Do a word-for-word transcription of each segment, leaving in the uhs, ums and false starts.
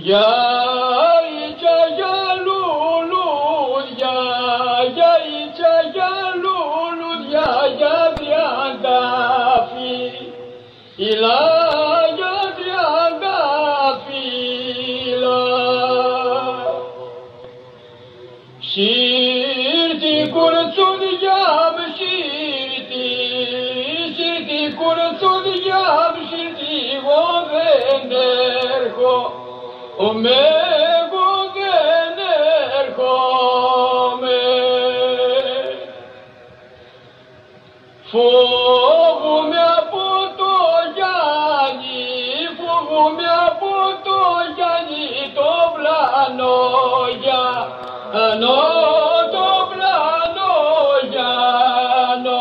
Yaica yaluluya, yaica yaluluya, yadriagafi, ila yadriagafi, ila. Shirti kurțul yam, shirti, shirti kurțul yam, shirti govenergo. Omego genercome Fogo mea putoiani, fogo mea putoiani, tobla noia, no tobla noia, no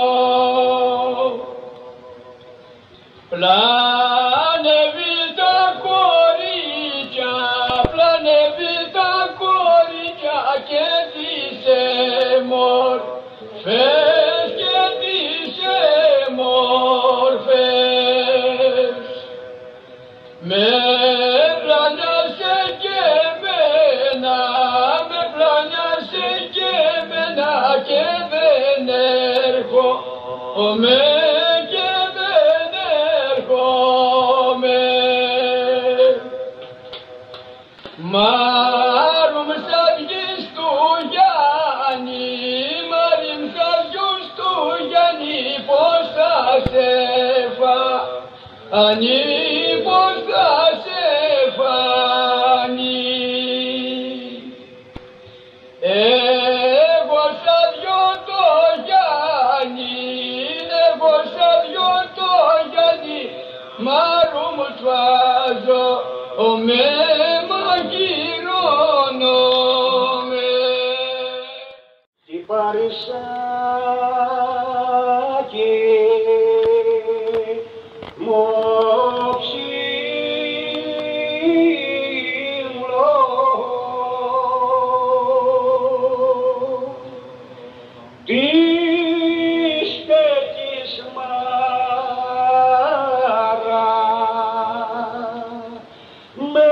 plane vita coricia, plane vita coricia, che ti se mor, fes, che ti se mor, fes. Me planease che mena, me planease che mena, che venergo, o me che venergo me. Marum savgistu yani, marim savgistu yani, posta sefa, ani posta sefa, ani. Ego savgioto yani, ego savgioto yani, marum tvazo, o me magirono me. Ti parisaki moximlo tispetis mara me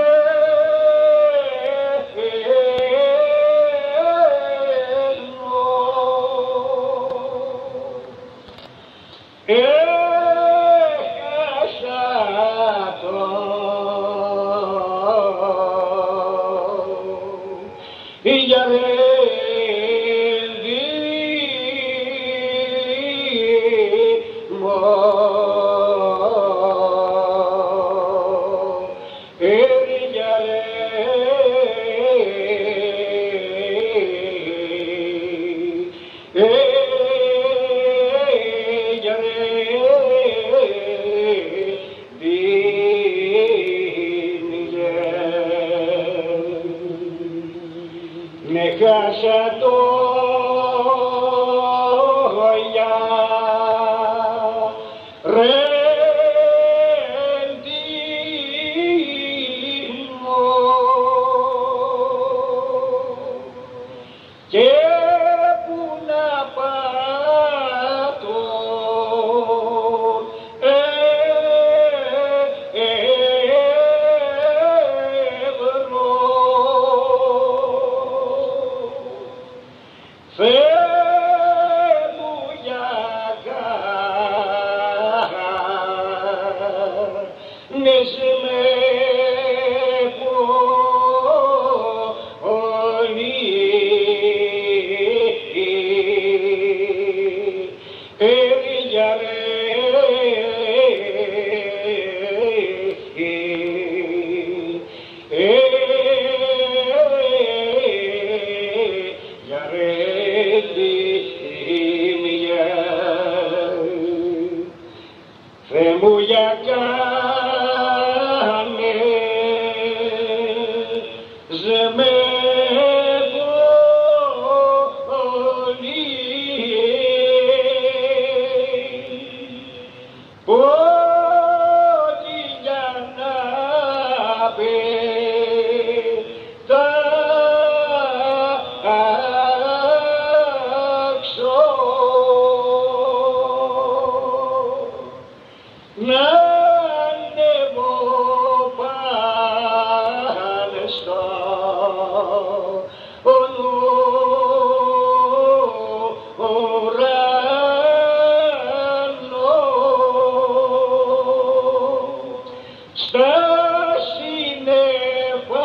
στα σύννεφα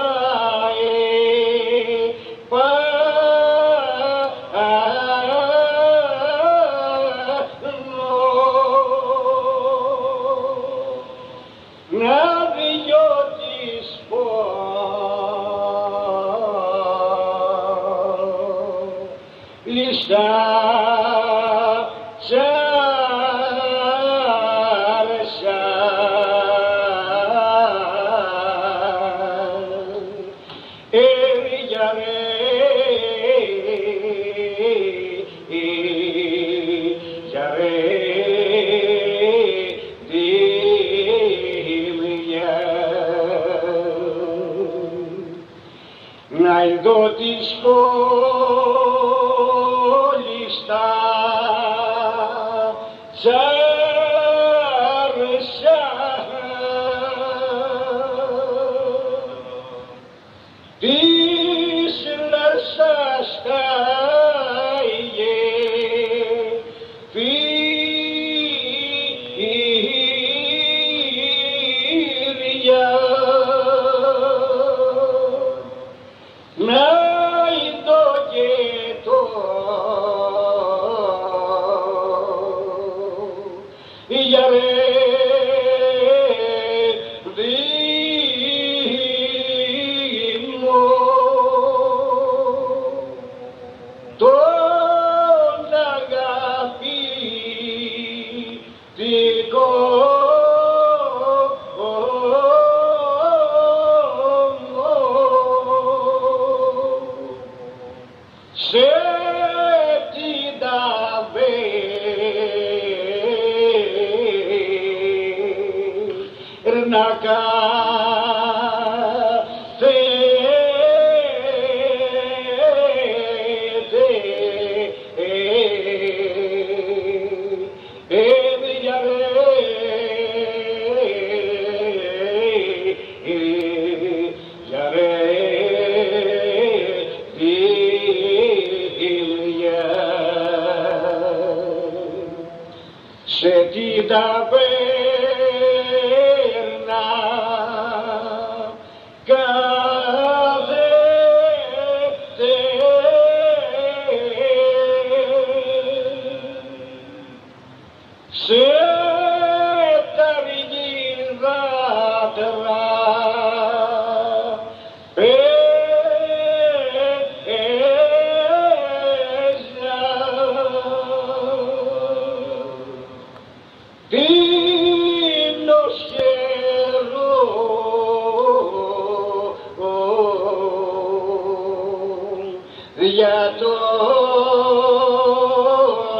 επάνω να δυο της πόλης τα να ειδώ της πόλης τα τσάρσα της λαρσάς τα γεφύρια να ειδώ και το γιαρέδιμο τον αγαπητικό σε την ταβέρνα κάθεται σε την ταβέρνα κάθεται σε τα αργύδατρα τίμνος χερών δια των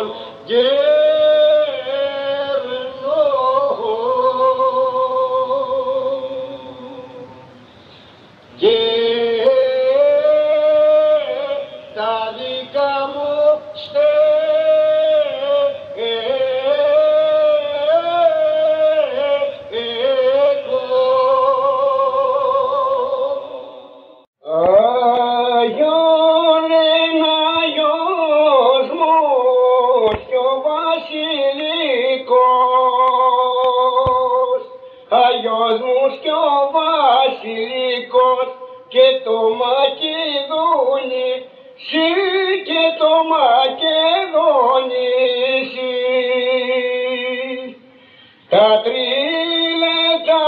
γερνών και τα δικά μου Άγιος μου κι ο βασιλικός και το Μακεδόνι σύ και το Μακεδόνι σύ. Τα τρίλε τα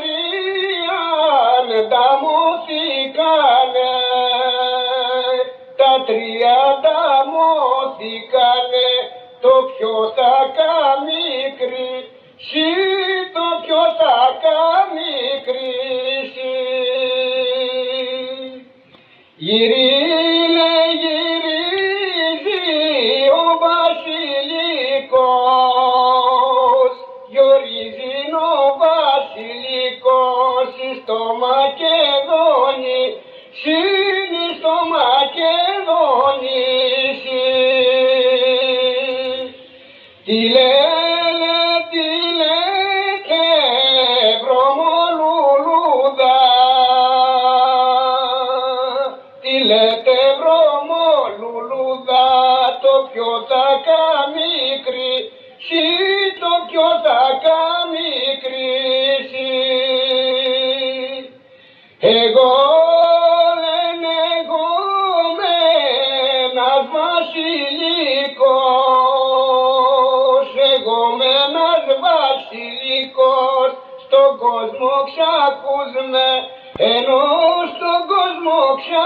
τριάντα μωθήκανε, τα τριάντα μωθήκανε, το ποιο θα καμικρή σύ, το ποιο θα καμικρήσει. Γυρίλε γυρίζει ο βασιλικός, γυρίζει ο βασιλικός στο Μακεδόνι, σύν στο Μακεδόνι σύ. Τι λένε, τι λέτε βρωμολουλούδα, τι λέτε βρωμολουλούδα, το ποιο θα καμικρήσει, το ποιο θα καμικρήσει. κόσμο ξακουσμένο, ενώ στον κόσμο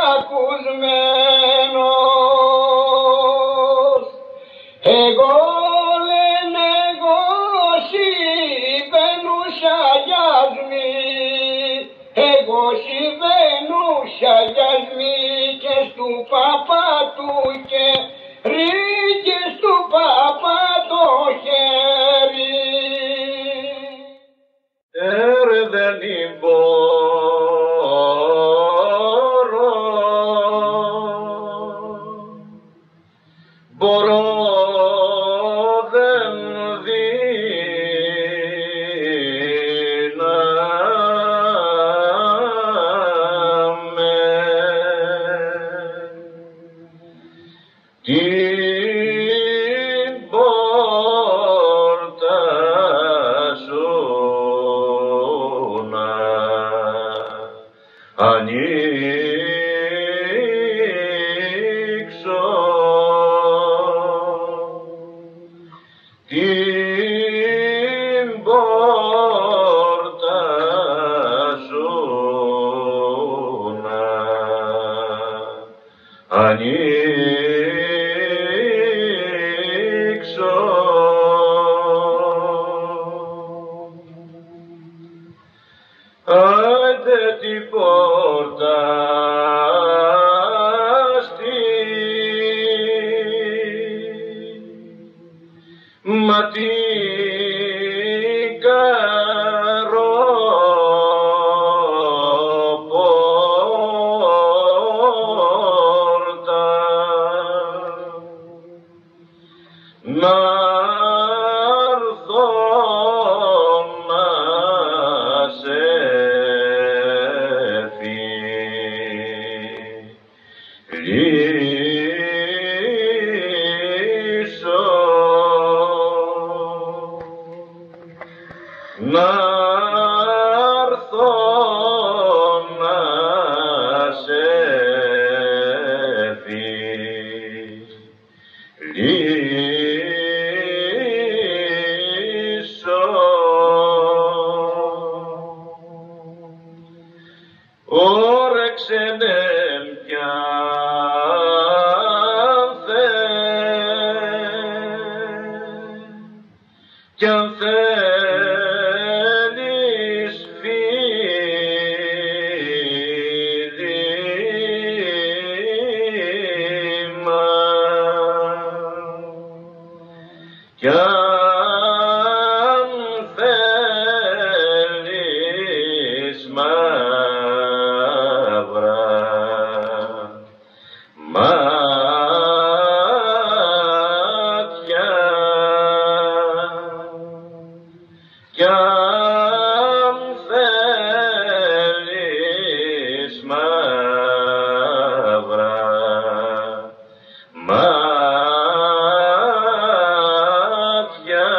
ξακουσμένος. Εγώ λένε εγώ συμβαίνουσα γιασμή, εγώ συμβαίνουσα γιασμή και στου παπά του και ρίκε στου παπά το χέρι. Ερε δεν μπορώ, μπορώ δεν δύναμαι την πόρτα σου να ανοίξω, την πόρτα σου να ανοίξω. Άντε την πόρτα στη, μα την καροπόρτα να'ρθω να σε φιλήσω, να'ρθω να σε φιλήσω. Όρεξε νεν πια κι αν θέλεις φίλημα, κι αν θέλεις μαύρα μάτια, κι αν θέλεις μαύρα μάτια,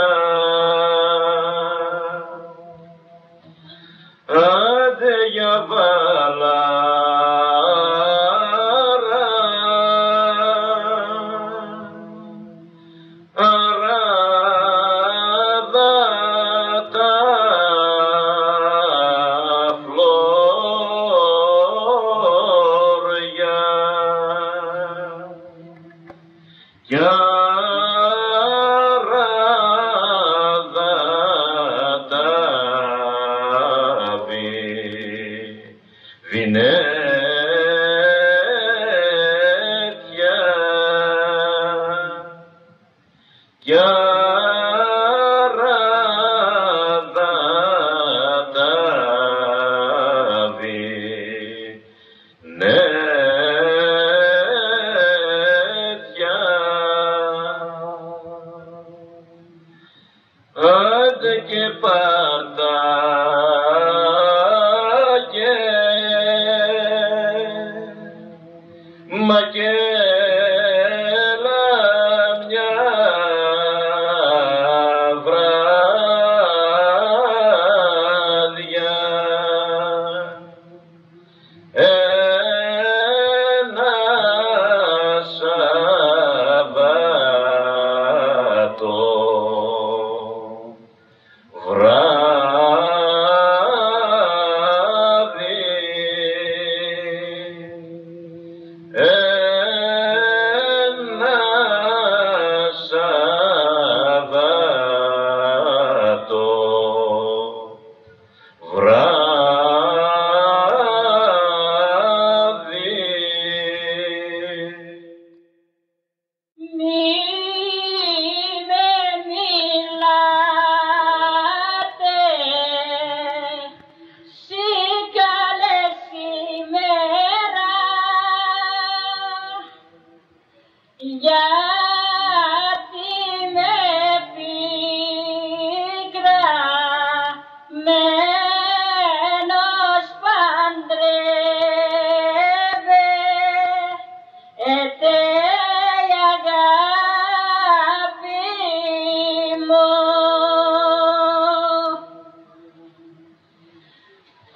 άντε για βαλάρα, αράδα τα φλόρια, κι αράδα τα βινέτια, κι αράδα τα βινέτια. Άντε και πάρτα μα και έλα μια βράδια, ένα Σαββάτο βράδυ.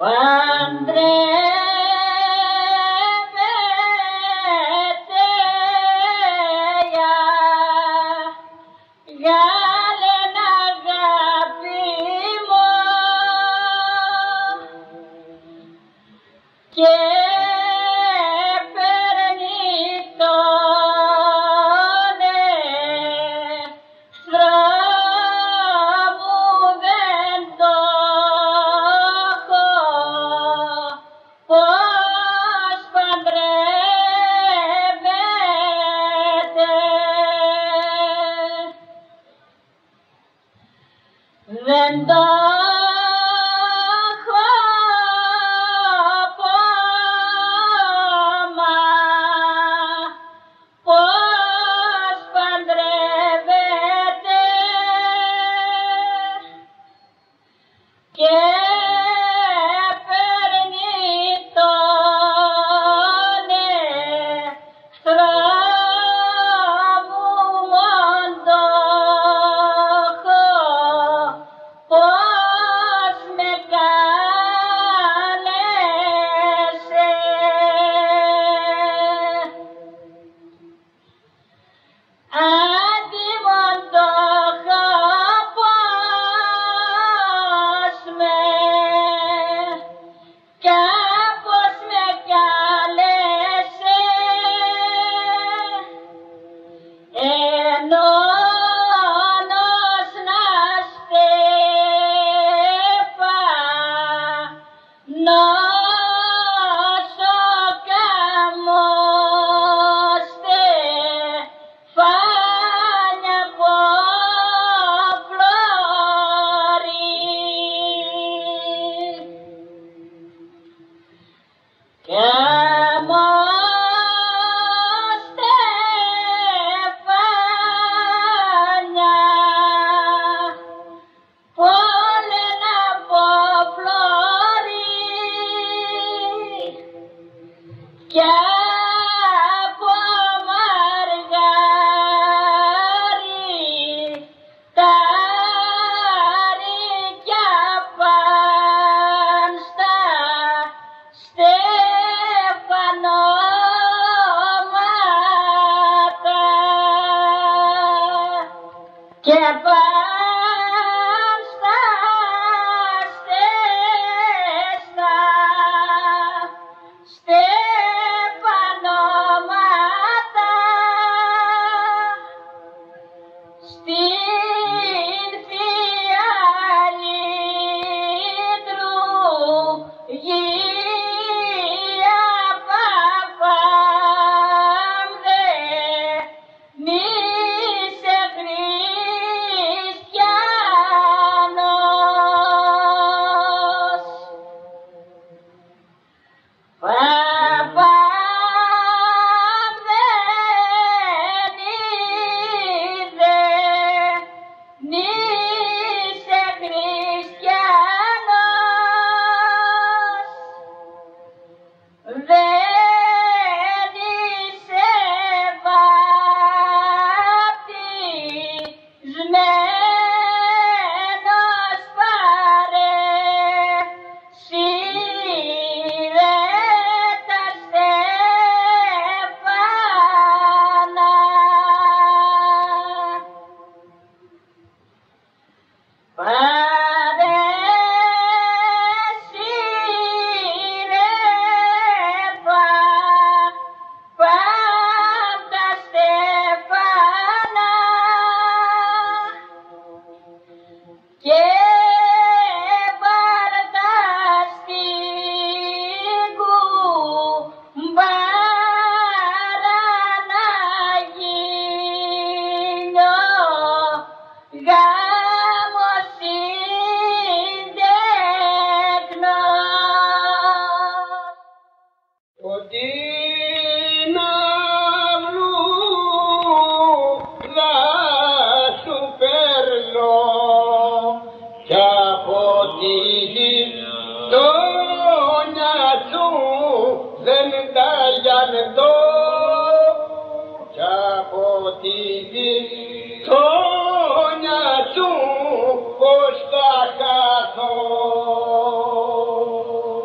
Tonya tu, Costa Cato.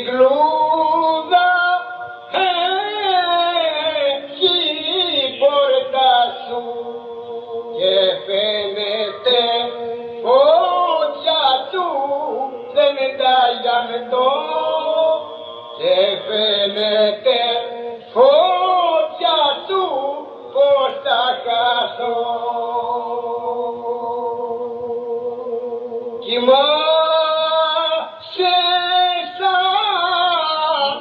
κλούδα έχει η πόρτα σου και φαίνεται φωτιά του δεν τα γιανετώ και φαίνεται φωτιά του πως τα χάσω. Κοιμάσαι σαν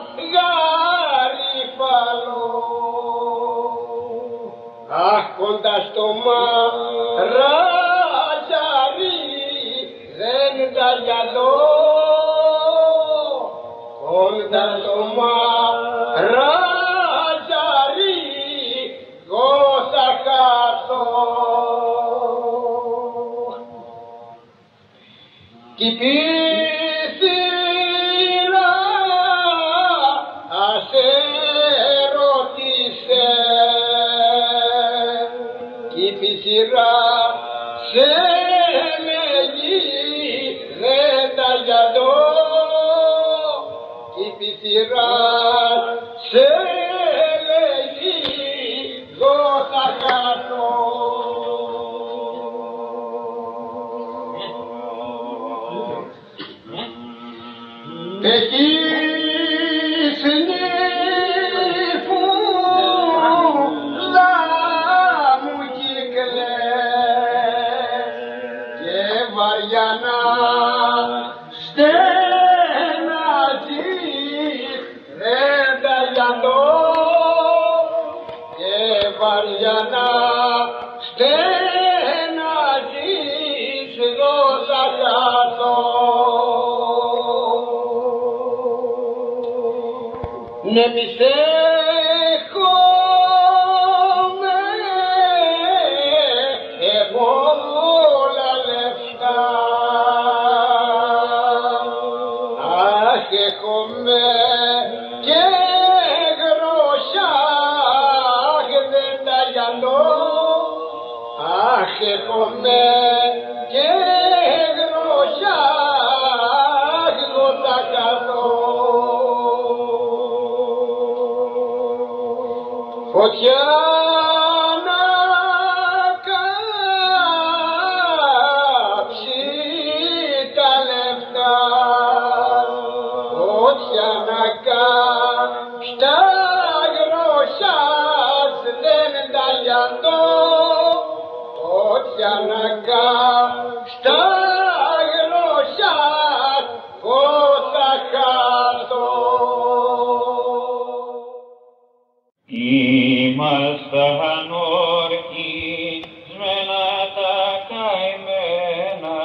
γαρίφαλο αχ κοντά στο μαραζάρι δεν τα γυαλώ κοντά στο μαραζάρι εγώ θα χάσω. Κι πίσυρα ας ερώτησε κι πίσυρα σε λέγει δεν τα γιαντώ κι πίσυρα σε λέγει εγώ θα χάσω. Έχεις νύφουλα μου κυκλές και βαριά να στεναζείς δεν τα γιαντώ και βαριά να στεναζείς εγώ θα χάσω. Ναι μη σε έχουμε πολλά λεφτά αχ έχουμε και γρόσια αχ δεν τα γιαντώ αχ έχουμε και γρόσια αχ εγώ θα καθώ. Φωτιά να κάψει τα λεφτά, φωτιά να κάψει τα γρόσιας δεν τα γιαντώ, φωτιά να κάψει τα γρόσιας πώς θα χάσω. Ήμασταν ορκισμένα τα καημένα,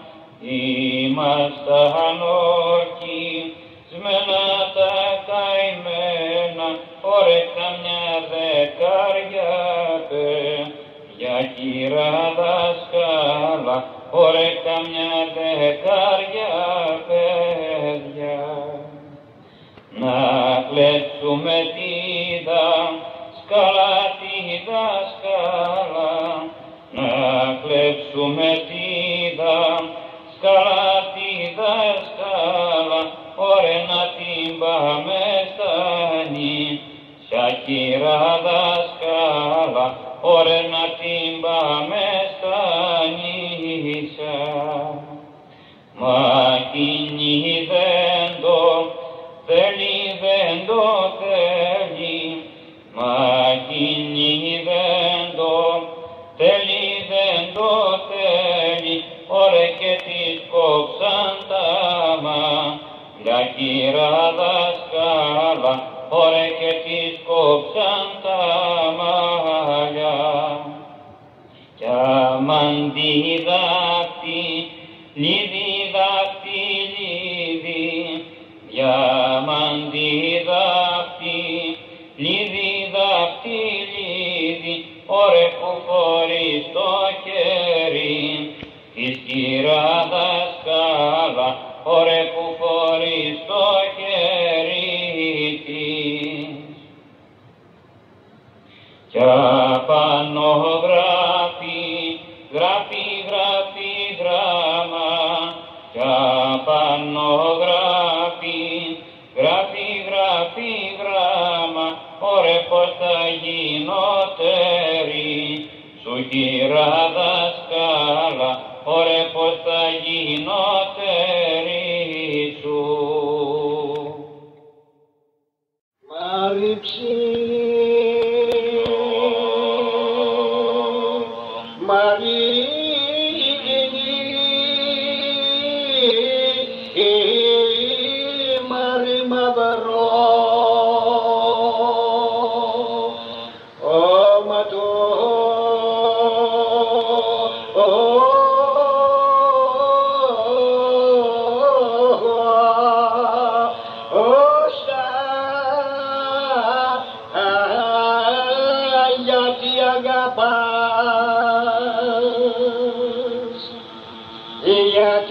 ήμασταν ορκισμένα τα καημένα, ωρε καμιά δεκάρια παιδιά κύρα δασκάλα, ωρε καμιά δεκάρια παιδιά. Να κλέψουμε τη δασκάλα, τη δασκάλα, να κλέψουμε τη δασκάλα, τη δασκάλα, ωρε να την πάμε στα νησιά, κύρα δασκάλα, ωρε να την πάμε στα νησιά. Μα εκείνη δεν το θέλει, δεν το θέλει, μα εκείνη δεν το θέλει, δεν το θέλει, ωρε και της κόψαν τα μαλλιά, κύρα δασκάλα, ωρε και της κόψαν τα μαλλιά. Κι άμαν διδακτυλίδι, δακτυλίδι, διαμάντι δακτυλίδι, δακτυλίδι, ωρε που φορείς το χέρι της κύρα δασκάλα, ωρε που φορείς το χέρι της. Κι απάνω γράφει, γράφει, γράφει γράμμα, κι απάνω γράφει, γινότερη, σου χειρά δασκάλα, ωρε πως θα γινότερη σου. Μαρίψη, Μαρή μαδαρό, όματο, όστα, γιατί αγαπάς, γιατί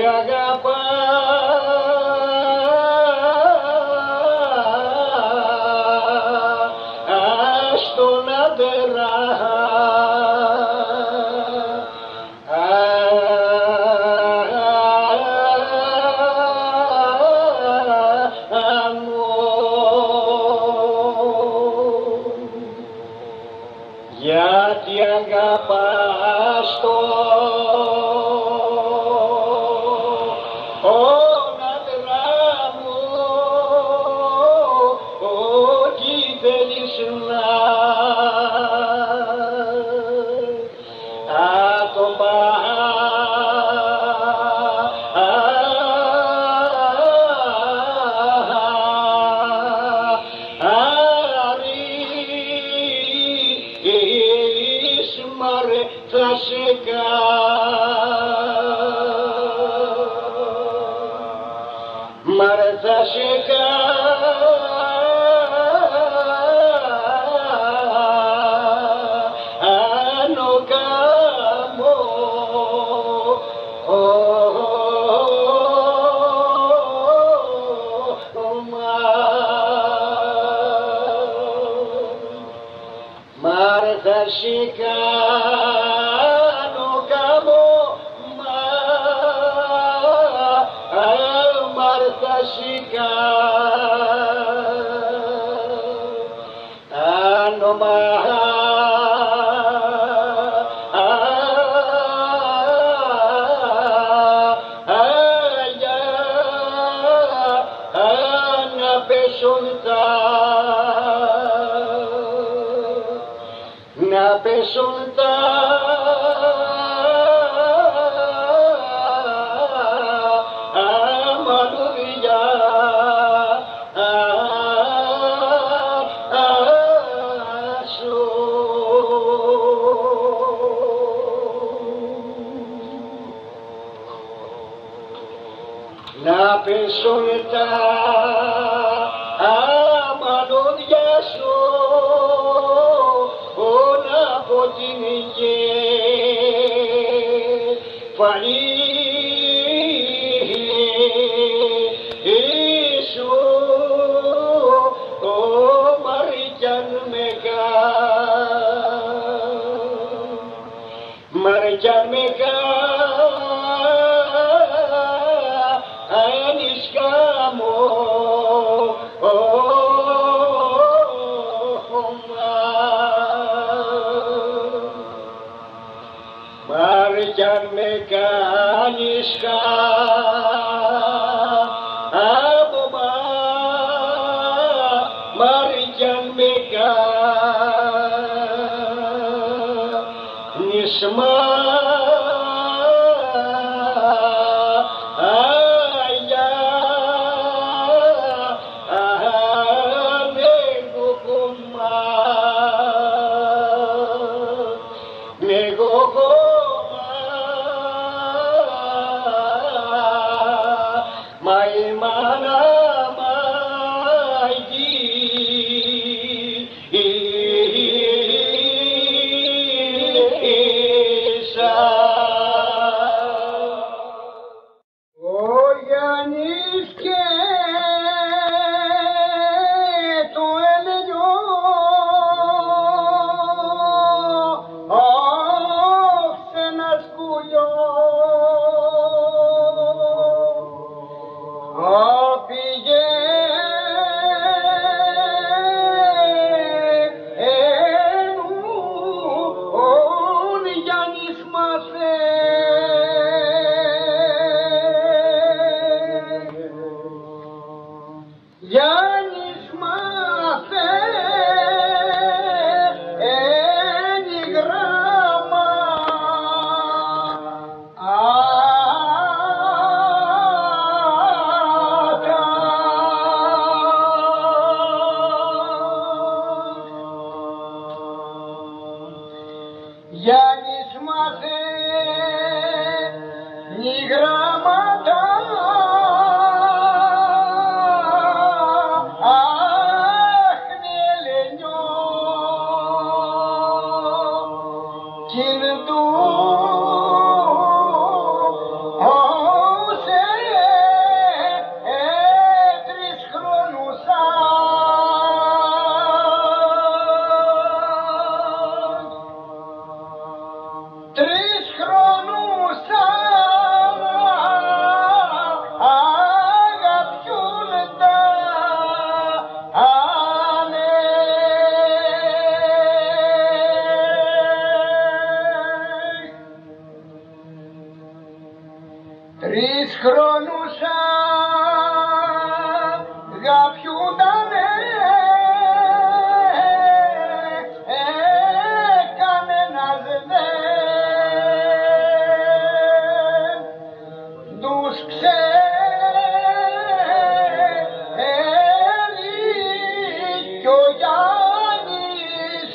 αγαπάς τον άντερα. Γιατί αγαπάς τον άντρα μου, ό,τι θέλεις να το πάρεις, μαρε θα σε μαρε θα σε κάνω καμώ. Μαρε θα σε κάνω καμώ, μαρε θα σε κάνω να πέσουν τα να πέσουν τα μανούδια σου. Να πέσουν τα μανούδια σου από την κεφαλή σου, μαρι κι αν με μαρι κι αν με κάνεις χαμό, μαρι κι αν με κάνεις χαμό, μαρι κι αν με κάνεις μάγια, εγώ κομμά, εγώ κομμά, μα η μάνα πήγε όσα αγαπιούντανε κανένας δεν τους ξέρει κι ο Γιάννης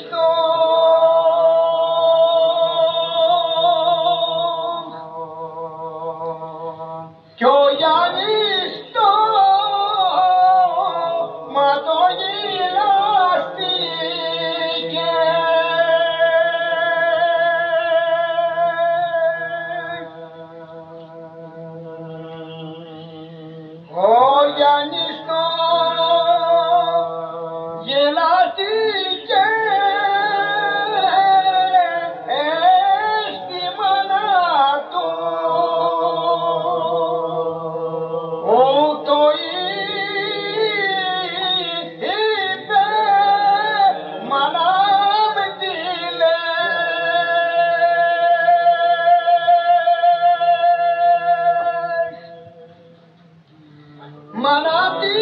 κι ο Γιάννης το ματογυλάστηκε. Ο Γιάννης το γελάστηκε στη μάνα του. Το είπε μάνα με τι λες, μάνα τι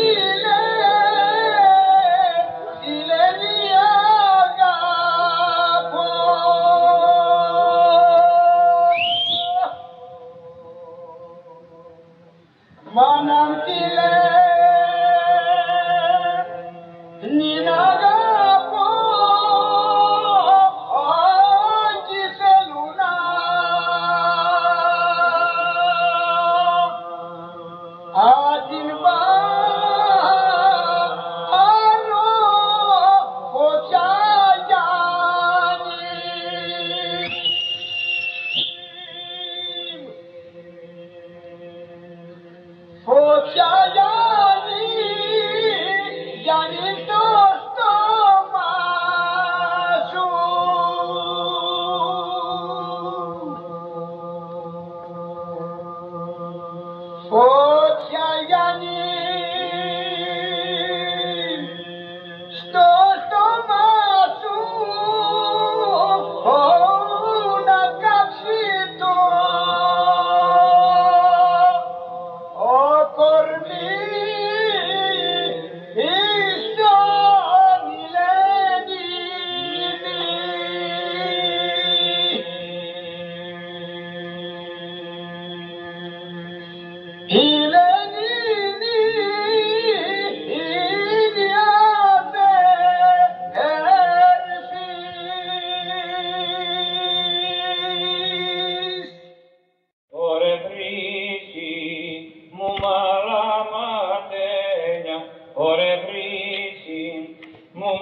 λες, τι λένε αγαπώ. Μάνα τι λες, νυν αγαπώ, κι θέλουν να την πάρω φωτιά Γιάννη. Φωτιά Γιάννη, Γιάννη στο στόμα σου. Φωτιά Γιάννη στο στόμα σου, να κάψει το ο κορμί στο μιλένι. Η Λενίνη είναι αδέρφης. Ωρε βρύση μου μαλαματένια, ωρε βρύση μου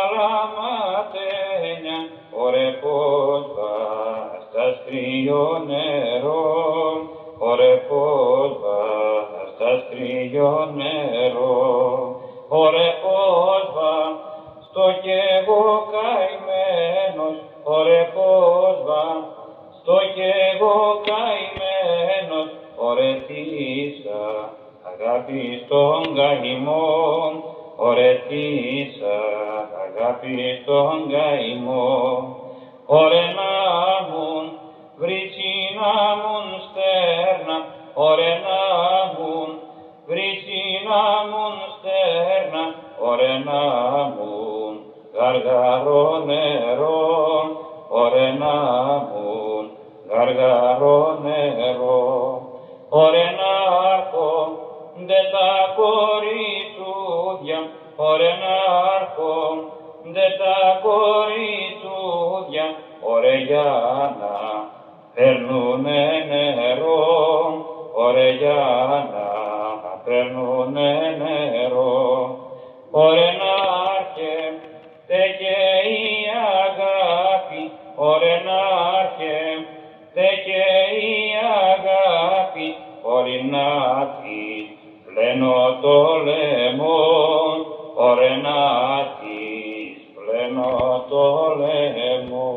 μαλαματένια, ωρε πως βάς στα στρίο νερό, ωρε πως βάς στα στρίο νερό, ωρε πως βάς στο κι εγώ καημένος, ωρε πως βάς στο κι εγώ καημένος, ωρετήσα αγάπη στον καημό, ωρετήσα αγάπη στον καημό. Ωρε να μουν βρύτσι να μουν στέρνα, ωρε να μουν βρύτσι να μουν στέρνα, ωρε να μουν γαργαρό νερό, ωρε να μουν γαργαρό νερό. Ωρε νάρκο ντε τα κοριτσούδια, ωρε νάρκο ντε τα κοριτσούδια, ωρε για να φέρνουνε νερό, ωρε για να φέρνουνε νερό. Ωρε νάρκε τε και η αγάπη, ωρε νάρκε τε και η αγάπη, ωρε να της πλένω το λαιμό, ωρε να της πλένω το λαιμό.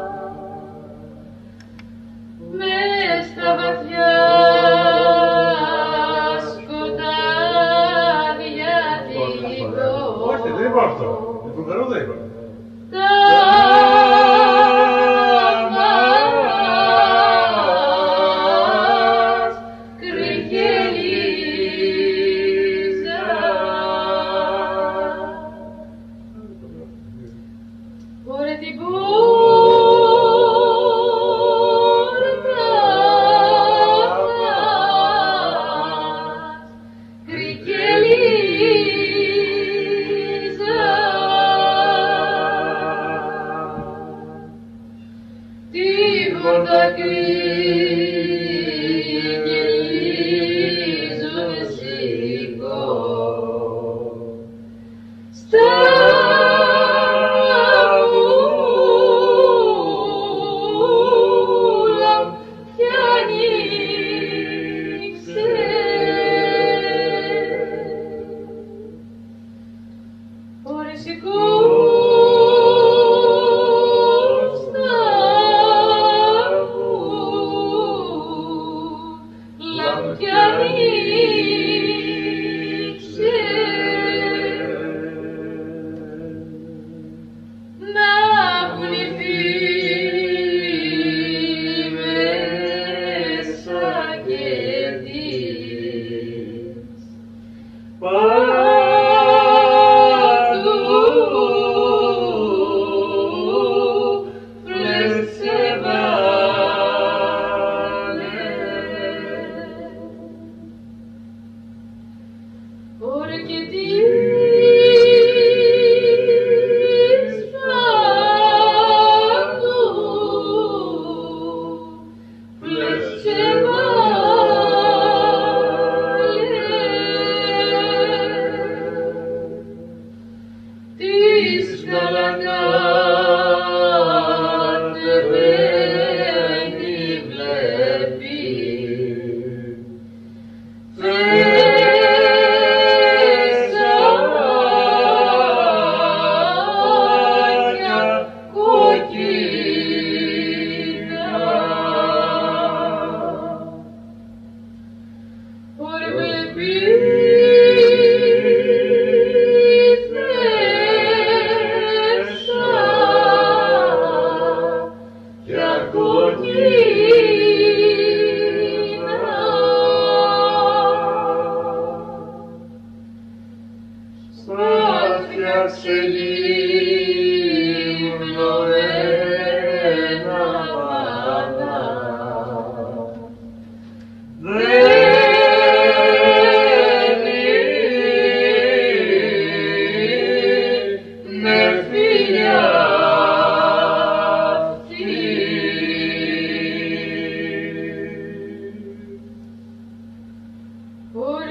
Μες στα βαθιά Ore ti Ore